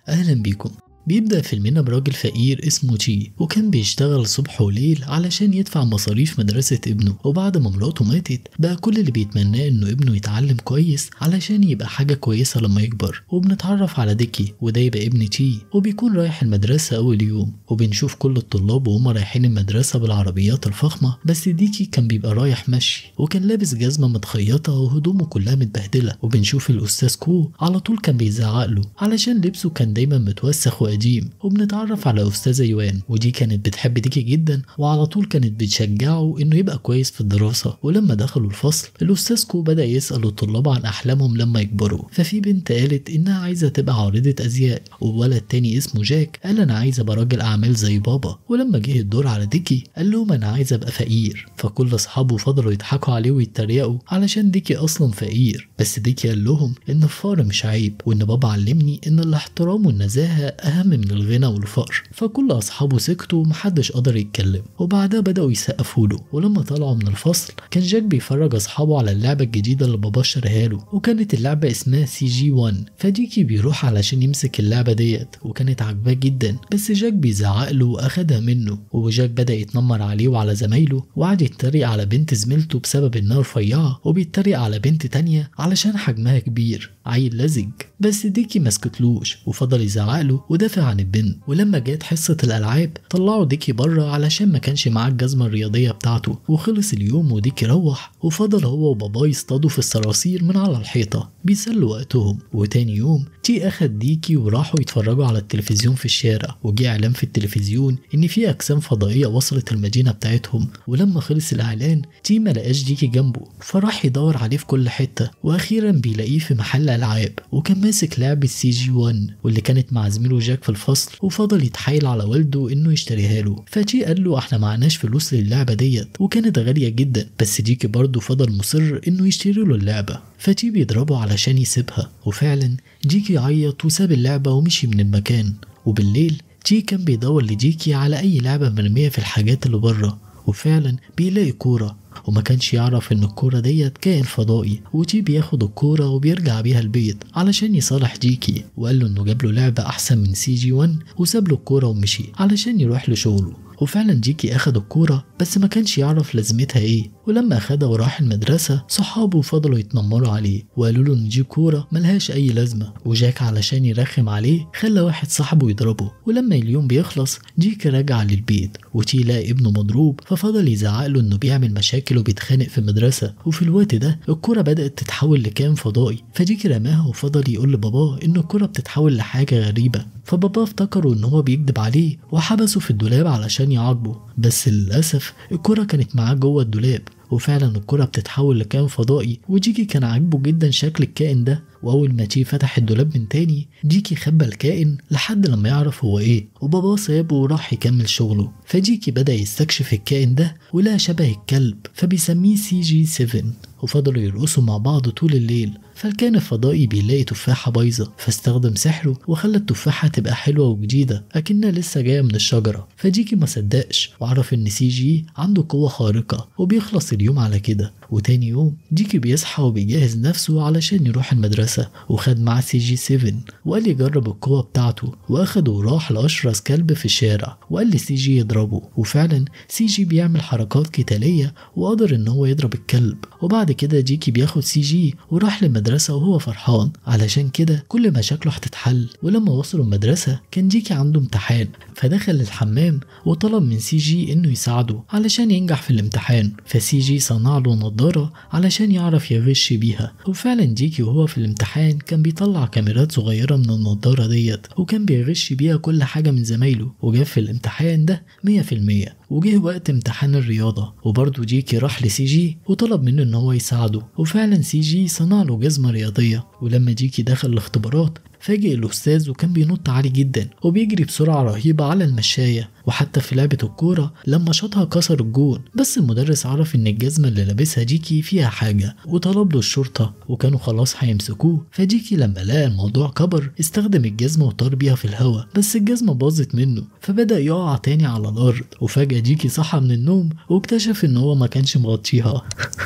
أهلا بيكم. بيبدأ فيلمنا براجل فقير اسمه تشي، وكان بيشتغل صبح وليل علشان يدفع مصاريف مدرسة ابنه. وبعد ما مراته ماتت بقى كل اللي بيتمناه انه ابنه يتعلم كويس علشان يبقى حاجة كويسة لما يكبر. وبنتعرف على ديكي وده يبقى ابن تشي، وبيكون رايح المدرسة أول يوم، وبنشوف كل الطلاب وهم رايحين المدرسة بالعربيات الفخمة، بس ديكي كان بيبقى رايح مشي وكان لابس جزمة متخيطة وهدومه كلها متبهدلة. وبنشوف الأستاذ كو على طول كان بيزعقله علشان لبسه كان دايما متوسخ قديم. وبنتعرف على أستاذة يوان، ودي كانت بتحب ديكي جدا وعلى طول كانت بتشجعه إنه يبقى كويس في الدراسة. ولما دخلوا الفصل الأستاذ كو بدأ يسأل الطلاب عن أحلامهم لما يكبروا، ففي بنت قالت إنها عايزة تبقى عارضة أزياء، وولد تاني اسمه جاك قال أنا عايز أبقى راجل أعمال زي بابا. ولما جه الدور على ديكي قال لهم أنا عايز أبقى فقير، فكل أصحابه فضلوا يضحكوا عليه ويتريقوا علشان ديكي أصلا فقير. بس ديكي قال لهم إن الفقر مش عيب، وإن بابا علمني إن الاحترام والنزاهة أهم من الغنى والفقر. فكل أصحابه سكتوا ومحدش قدر يتكلم، وبعدها بدأوا يسقفوا له. ولما طلعوا من الفصل كان جاك بيفرج أصحابه على اللعبة الجديدة اللي بابا اشتراها له، وكانت اللعبة اسمها CG1. فديكي بيروح علشان يمسك اللعبة ديت وكانت عاجباه جدا، بس جاك بيزعق له وأخدها منه. وجاك بدأ يتنمر عليه وعلى زمايله، وقعد يتريق على بنت زميلته بسبب إنها رفيعة، وبيتريق على بنت تانية علشان حجمها كبير عيل لزج. بس ديكي مسكتلوش وفضل يزعق له ودافع عن البنت. ولما جت حصة الألعاب طلعوا ديكي بره علشان ما كانش معاه الجزمة الرياضية بتاعته. وخلص اليوم وديكي روح، وفضل هو وباباه يصطادوا في الصراصير من على الحيطة بيسلوا وقتهم. وتاني يوم تي أخد ديكي وراحوا يتفرجوا على التلفزيون في الشارع، وجي إعلان في التلفزيون إن في أجسام فضائية وصلت المدينة بتاعتهم. ولما خلص الإعلان تي ما لقاش ديكي جنبه، فراح يدور عليه في كل حتة، وأخيرا بيلاقيه في محل ألعاب، وكان ماسك لعبة CG1 واللي كانت مع زميله جاك في الفصل. وفضل يتحايل على والده إنه يشتريها له، فتي قال له احنا معناش فلوس للعبة ديت وكانت غالية جدا، بس ديكي برضه فضل مصر إنه يشتري له اللعبة. فتي بيضربه علشان يسيبها، وفعلا ديكي عيط وساب اللعبة ومشي من المكان. وبالليل تي كان بيدور لديكي على أي لعبة مرمية في الحاجات اللي بره، وفعلا بيلاقي كورة، وما كانش يعرف ان الكورة ديت كائن فضائي. وتي بياخد الكورة وبيرجع بيها البيت علشان يصالح ديكي، وقال له انه جاب له لعبة احسن من CG1 وساب له الكورة ومشي علشان يروح لشغله. وفعلا ديكي اخد الكورة بس ما كانش يعرف لازمتها ايه. ولما اخدها وراح المدرسة صحابه فضلوا يتنمروا عليه وقالوا له ان دي كورة ملهاش اي لازمة. وجاك علشان يرخم عليه خلى واحد صاحبه يضربه. ولما اليوم بيخلص ديكي راجع للبيت، وتي لقى ابنه مضروب، ففضل يزعق له انه بيعمل مشاكل وبيتخانق في المدرسة. وفي الوقت ده الكورة بدأت تتحول لكائن فضائي، فديكي رماها وفضل يقول لباباه ان الكورة بتتحول لحاجة غريبة. فباباه افتكروا ان هو بيكذب عليه وحبسه في الدولاب علشان يعاقبه، بس للأسف الكرة كانت معاه جوه الدولاب. وفعلا الكرة بتتحول لكائن فضائي، وديكي كان عاجبه جدا شكل الكائن ده. واول ما تي فتح الدولاب من تاني ديكي خبى الكائن لحد لما يعرف هو ايه، وباباه سابه وراح يكمل شغله. فديكي بدأ يستكشف الكائن ده ولقى شبه الكلب، فبيسميه CG7. وفضلوا يرقصوا مع بعض طول الليل. فالكائن الفضائي بيلاقي تفاحة بايظة، فاستخدم سحره وخلى التفاحة تبقى حلوة وجديدة أكنها لسه جاية من الشجرة. فديكي ما صدقش وعرف إن CG عنده قوة خارقة، وبيخلص اليوم على كده. وتاني يوم ديكي بيصحى وبيجهز نفسه علشان يروح المدرسة، وخد معاه CG7 وقال يجرب القوة بتاعته، وأخده وراح لأشرس كلب في الشارع وقال لCG يضربه. وفعلا CG بيعمل حركات قتالية وقدر إن هو يضرب الكلب. وبعد كده ديكي بياخد CG وراح للمدرسة وهو فرحان علشان كده كل مشاكله هتتحل. ولما وصلوا المدرسة كان ديكي عنده امتحان، فدخل الحمام وطلب من CG إنه يساعده علشان ينجح في الامتحان. فCG صنع له نظارة علشان يعرف يغش بيها. وفعلا ديكي وهو في الامتحان كان بيطلع كاميرات صغيرة من النظارة ديت وكان بيغش بيها كل حاجة من زمايله، وجاب في الامتحان ده 100%. وجه وقت امتحان الرياضة وبرضه ديكي راح لCG وطلب منه ان هو يساعده، وفعلا CG صنع له جزمة رياضية. ولما ديكي دخل الاختبارات فاجئ الأستاذ وكان بينط عالي جدا وبيجري بسرعة رهيبة على المشاية. وحتى في لعبة الكورة لما شاطها كسر الجون، بس المدرس عرف ان الجزمة اللي لابسها ديكي فيها حاجة وطلب له الشرطة، وكانوا خلاص هيمسكوه. فديكي لما لقى الموضوع كبر استخدم الجزمة وطار بيها في الهواء، بس الجزمة باظت منه فبدأ يقع تاني على الأرض. وفجأة ديكي صحى من النوم واكتشف ان هو ما كانش مغطيها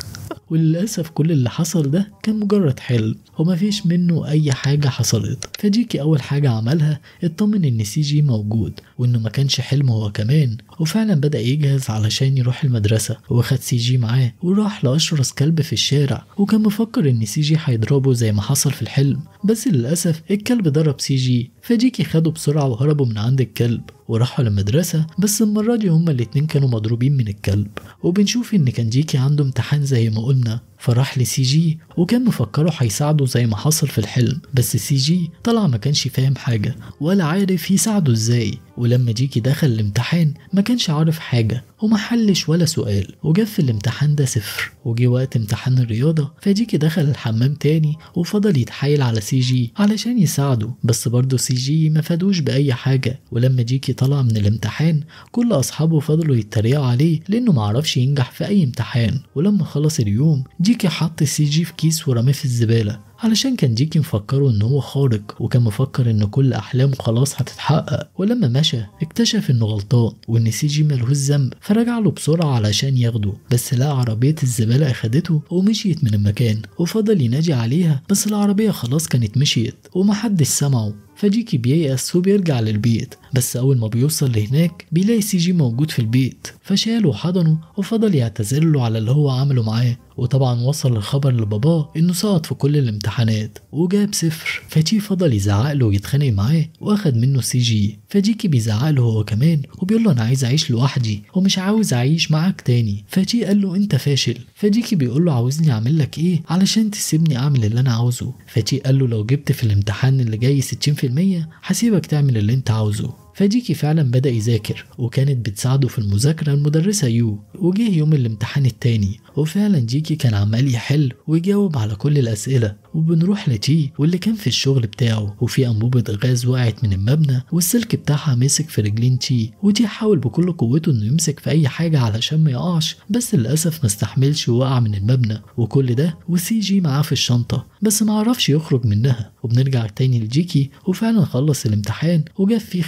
وللأسف كل اللي حصل ده كان مجرد حلم ومفيش منه أي حاجة حصلت. فجيكي أول حاجة عملها اطمن إن سي جي موجود وإنه ما كانش حلم هو كمان، وفعلا بدأ يجهز علشان يروح المدرسة، وخد سي جي معاه وراح لأشرس كلب في الشارع، وكان مفكر إن سي جي هيضربه زي ما حصل في الحلم، بس للأسف الكلب ضرب سي جي. فجيكي خده بسرعة وهربوا من عند الكلب وراحوا للمدرسة، بس المرة دي هما الاتنين كانوا مضروبين من الكلب. وبنشوف ان كان جيكي عنده امتحان زي ما قلنا، فراح لسي جي وكان مفكره هيساعده زي ما حصل في الحلم، بس سي جي طلع ما كانش فاهم حاجة ولا عارف يساعده ازاي. ولما جيكي دخل الامتحان ما كانش عارف حاجة وما حلش ولا سؤال، وجاب في الامتحان ده 0. وجي وقت امتحان الرياضة فجيكي دخل الحمام تاني وفضل يتحايل على سي جي علشان يساعده، بس برضه سي جي ما فادوش بأي حاجة. ولما جيكي طلع من الامتحان كل أصحابه فضلوا يتريقوا عليه لأنه معرفش ينجح في أي امتحان. ولما خلص اليوم جيكي حط سي جي في كيس ورماه في الزبالة علشان كان جيكي مفكره ان هو خارق، وكان مفكر ان كل احلامه خلاص هتتحقق. ولما مشى اكتشف انه غلطان وان سي جي ملهوش ذنب، فرجع له بسرعه علشان ياخده، بس لقى عربيه الزباله اخدته ومشيت من المكان، وفضل ينادي عليها بس العربيه خلاص كانت مشيت ومحدش سمعه. فجيكي بييأس وبيرجع للبيت، بس أول ما بيوصل لهناك بيلاقي سي جي موجود في البيت، فشاله وحضنه وفضل يعتذر له على اللي هو عمله معاه. وطبعا وصل الخبر لباباه انه سقط في كل الامتحانات وجاب 0. فتي فضل يزعق له ويتخانق معاه واخد منه سي جي. فجيكي بيزعق له هو كمان وبيقول له انا عايز اعيش لوحدي ومش عاوز اعيش معاك تاني. فتي قال له انت فاشل. فجيكي بيقول له عاوزني اعمل لك ايه علشان تسيبني اعمل اللي انا عاوزه. فتي قال له لو جبت في الامتحان اللي جاي 60% هسيبك تعمل اللي انت عاوزه. فجيكي فعلا بدأ يذاكر وكانت بتساعده في المذاكرة المدرسة يو. وجه يوم الامتحان التاني وفعلا جيكي كان عمال يحل ويجاوب على كل الأسئلة. وبنروح لتي واللي كان في الشغل بتاعه، وفي أنبوبة غاز وقعت من المبنى والسلك بتاعها مسك في رجلين تي، وتي حاول بكل قوته انه يمسك في اي حاجة علشان ما يقعش، بس للأسف ما استحملش ووقع من المبنى. وكل ده وسي جي معاه في الشنطة بس ما عرفش يخرج منها. وبنرجع تاني لجيكي وفعلا خلص الامتحان وجاب فيه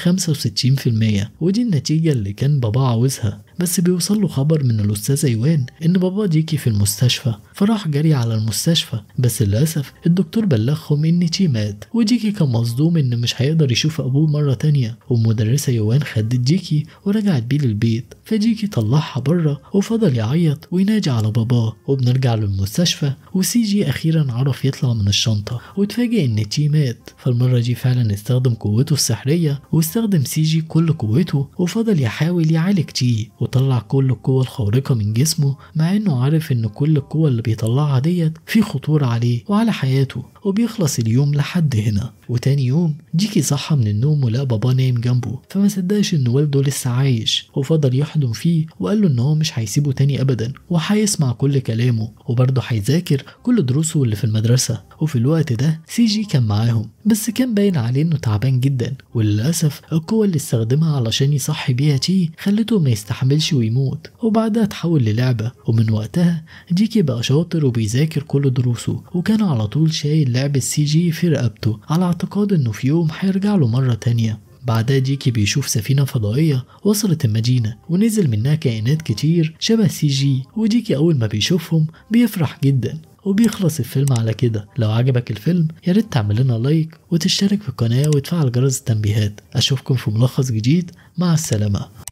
65%، ودي النتيجة اللي كان بابا عاوزها. بس بيوصل له خبر من الأستاذة يوان إن بابا جيكي في المستشفى، فراح جري على المستشفى، بس للأسف الدكتور بلغهم إن تي مات. وجيكي كان مصدوم إن مش هيقدر يشوف أبوه مرة تانية. والمدرسة يوان خدت جيكي ورجعت بيه للبيت، فجيكي طلعها بره وفضل يعيط ويناجي على باباه. وبنرجع للمستشفى وسي جي أخيرا عرف يطلع من الشنطة وتفاجئ إن تي مات. فالمرة دي فعلا استخدم قوته السحرية واستخدم سي جي كل قوته وفضل يحاول يعالج تي وطلع كل القوة الخارقة من جسمه، مع انه عارف ان كل القوة اللي بيطلعها ديت في خطورة عليه وعلى حياته. وبيخلص اليوم لحد هنا. وتاني يوم جيكي صحى من النوم ولقى بابا نايم جنبه، فما صدقش ان والده لسه عايش وفضل يحضن فيه وقال له ان هو مش هيسيبه تاني ابدا وهيسمع كل كلامه وبرضه هيذاكر كل دروسه اللي في المدرسة. وفي الوقت ده سي جي كان معاهم، بس كان باين عليه انه تعبان جدا، وللاسف القوة اللي استخدمها علشان يصحي بيها تي خلته ما يستحملش ويموت، وبعدها تحول للعبة. ومن وقتها جيكي بقى شاطر وبيذاكر كل دروسه، وكان على طول شايل لعبة سي جي في رقبته على اعتقاد انه في يوم هيرجع له مرة تانية. بعدها جيكي بيشوف سفينة فضائية وصلت المدينة ونزل منها كائنات كتير شبه سي جي، وجيكي أول ما بيشوفهم بيفرح جدا. وبيخلص الفيلم على كده. لو عجبك الفيلم ياريت تعمل لنا لايك وتشترك في القناة وتفعل جرس التنبيهات. أشوفكم في ملخص جديد، مع السلامة.